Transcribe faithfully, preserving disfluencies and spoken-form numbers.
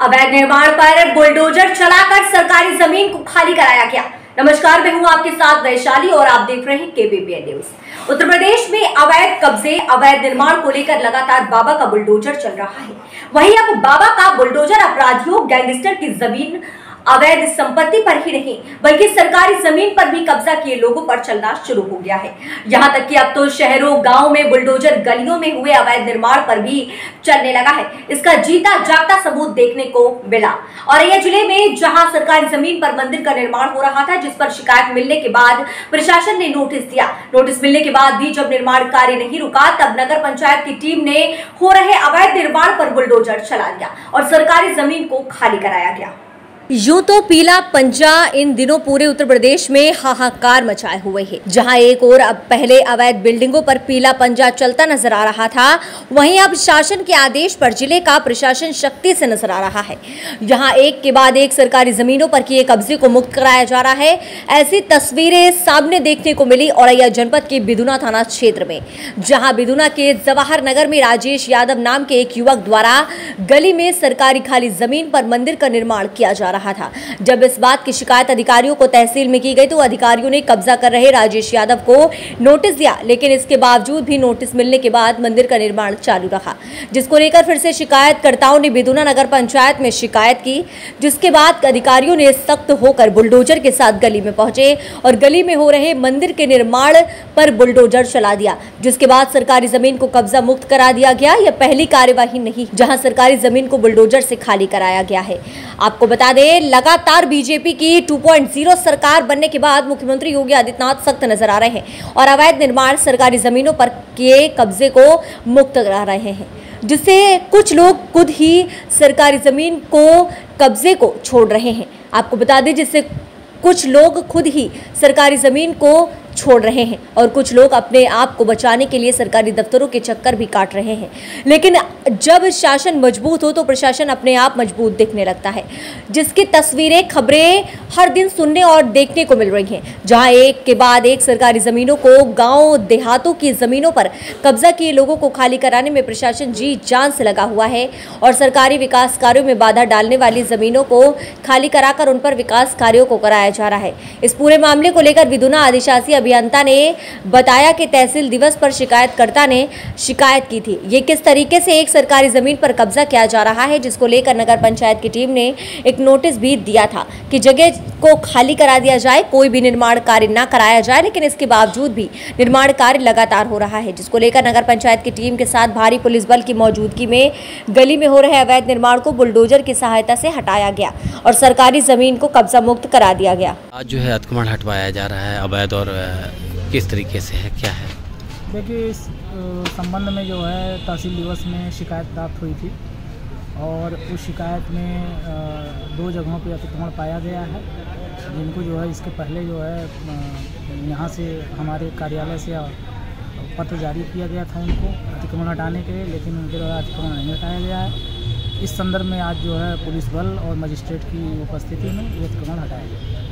अवैध निर्माण पर बुलडोजर चलाकर सरकारी जमीन को खाली कराया गया। नमस्कार, मैं हूं आपके साथ वैशाली और आप देख रहे हैं केबीपीएन न्यूज। उत्तर प्रदेश में अवैध कब्जे, अवैध निर्माण को लेकर लगातार बाबा का बुलडोजर चल रहा है। वहीं अब बाबा का बुलडोजर अपराधियों, गैंगस्टर की जमीन, अवैध संपत्ति पर ही नहीं बल्कि सरकारी जमीन पर भी कब्जा किए लोगों पर चलना शुरू हो गया है। यहां तक कि अब तो शहरों गांव में बुलडोजर गलियों में हुए अवैध निर्माण पर भी चलने लगा है। इसका जीता जागता सबूत देखने को मिला। औरैया जिले में जहां सरकारी जमीन पर मंदिर का निर्माण हो रहा था, जिस पर शिकायत मिलने के बाद प्रशासन ने नोटिस दिया। नोटिस मिलने के बाद भी जब निर्माण कार्य नहीं रुका, तब नगर पंचायत की टीम ने हो रहे अवैध निर्माण पर बुलडोजर चला दिया और सरकारी जमीन को खाली कराया गया। यूं तो पीला पंजा इन दिनों पूरे उत्तर प्रदेश में हाहाकार मचाए हुए है। जहां एक और अब पहले अवैध बिल्डिंगों पर पीला पंजा चलता नजर आ रहा था, वहीं अब शासन के आदेश पर जिले का प्रशासन शक्ति से नजर आ रहा है। यहां एक के बाद एक सरकारी जमीनों पर किए कब्जे को मुक्त कराया जा रहा है। ऐसी तस्वीरें सामने देखने को मिली औरैया जनपद के बिदुना थाना क्षेत्र में, जहां बिदुना के जवाहर नगर में राजेश यादव नाम के एक युवक द्वारा गली में सरकारी खाली जमीन पर मंदिर का निर्माण किया जा रहा रहा था। जब इस बात की शिकायत अधिकारियों को तहसील में की गई तो अधिकारियों ने कब्जा कर रहे राजेश यादव को नोटिस दिया, लेकिन इसके बावजूद भी नोटिस मिलने के बाद मंदिर का निर्माण चालू रहा, जिसको लेकर फिर से शिकायतकर्ताओं ने बिदुना नगर पंचायत में शिकायत की। जिसके बाद अधिकारियों ने सख्त होकर बुलडोजर के साथ गली में पहुंचे और गली में हो रहे मंदिर के निर्माण पर बुलडोजर चला दिया, जिसके बाद सरकारी जमीन को कब्जा मुक्त करा दिया गया। यह पहली कार्यवाही नहीं जहां सरकारी जमीन को बुलडोजर से खाली कराया गया है। आपको बता दें, लगातार बीजेपी की टू पॉइंट ज़ीरो सरकार बनने के बाद मुख्यमंत्री योगी आदित्यनाथ सख्त नजर आ रहे हैं और अवैध निर्माण सरकारी जमीनों पर किए कब्जे को मुक्त करा रहे हैं, जिससे कुछ लोग खुद ही सरकारी जमीन को कब्जे को छोड़ रहे हैं। आपको बता दें, जिससे कुछ लोग खुद ही सरकारी जमीन को छोड़ रहे हैं और कुछ लोग अपने आप को बचाने के लिए सरकारी दफ्तरों के चक्कर भी काट रहे हैं। लेकिन जब शासन मजबूत हो तो प्रशासन अपने आप मजबूत दिखने लगता है, जिसकी तस्वीरें, खबरें हर दिन सुनने और देखने को मिल रही हैं। जहां एक के बाद एक सरकारी जमीनों को, गांव देहातों की जमीनों पर कब्जा किए लोगों को खाली कराने में प्रशासन जी जान से लगा हुआ है और सरकारी विकास कार्यों में बाधा डालने वाली जमीनों को खाली कराकर उन पर विकास कार्यों को कराया जा रहा है। इस पूरे मामले को लेकर बिदुना अधिशासी अभियंता ने बताया कि तहसील दिवस पर शिकायतकर्ता ने शिकायत की थी। ये किस तरीके से एक सरकारी जमीन पर कब्जा किया जा रहा है, जिसको लेकर नगर पंचायत की टीम ने एक नोटिस भी दिया था कि जगह को खाली करा दिया जाए, कोई भी निर्माण कार्य ना कराया जाए। लेकिन इसके बावजूद भी निर्माण कार्य लगातार हो रहा है, जिसको लेकर नगर पंचायत की टीम के साथ भारी पुलिस बल की मौजूदगी में गली में हो रहे अवैध निर्माण को बुलडोजर की सहायता से हटाया गया और सरकारी जमीन को कब्जा मुक्त करा दिया गया। आज जो है अतिक्रमण हटवाया जा रहा है अवैध, और किस तरीके से है, क्या है? देखिए, इस संबंध में जो है तहसील दिवस में शिकायत प्राप्त हुई थी और उस शिकायत में दो जगहों पे अतिक्रमण पाया गया है, जिनको जो है इसके पहले जो है यहाँ से हमारे कार्यालय से पत्र जारी किया गया था उनको अतिक्रमण हटाने के लिए, लेकिन उनके द्वारा अतिक्रमण नहीं हटाया गया है। इस संदर्भ में आज जो है पुलिस बल और मजिस्ट्रेट की उपस्थिति में ये अतिक्रमण हटाया गया।